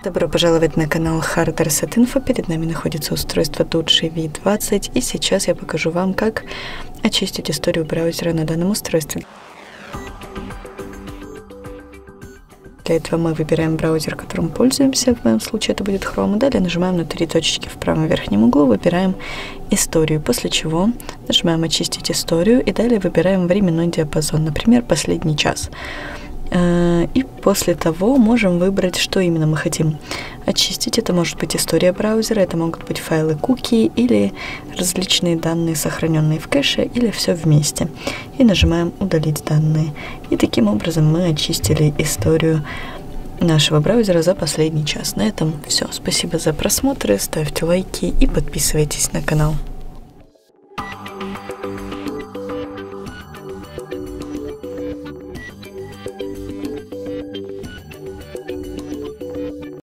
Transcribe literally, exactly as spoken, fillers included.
Добро пожаловать на канал Hard Reset Info. Перед нами находится устройство Doogee ви двадцать, и сейчас я покажу вам, как очистить историю браузера на данном устройстве. Для этого мы выбираем браузер, которым пользуемся, в моем случае это будет Chrome. Далее нажимаем на три точечки в правом верхнем углу, выбираем историю, после чего нажимаем очистить историю и далее выбираем временной диапазон, например, последний час. И после того можем выбрать, что именно мы хотим очистить. Это может быть история браузера, это могут быть файлы куки или различные данные, сохраненные в кэше, или все вместе. И нажимаем удалить данные. И таким образом мы очистили историю нашего браузера за последний час. На этом все. Спасибо за просмотры, ставьте лайки и подписывайтесь на канал.